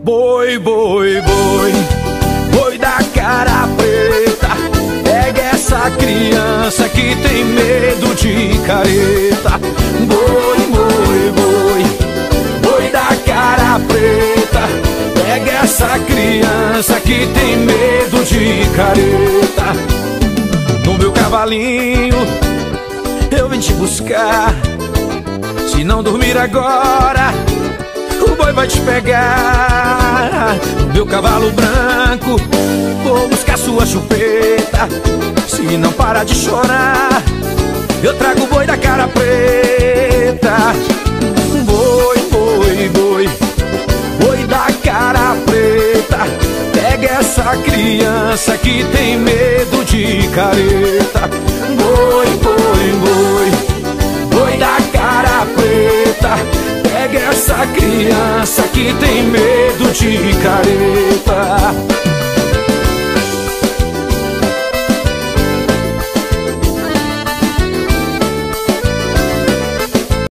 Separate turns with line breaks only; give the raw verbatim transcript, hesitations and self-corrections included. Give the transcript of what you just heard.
Boi, boi, boi, boi da cara preta, pega essa criança que tem medo de careta. Boi, boi, boi, boi da cara preta, pega essa criança que tem medo de careta. No meu cavalinho eu vim te buscar, se não dormir agora o boi vai te pegar. Meu cavalo branco, vou buscar sua chupeta. Se não para de chorar, eu trago o boi da cara preta. Boi, boi, boi, boi da cara preta, pega essa criança que tem medo de careta. Boi, boi, boi, boi da cara preta, pega essa criança que tem medo de careta.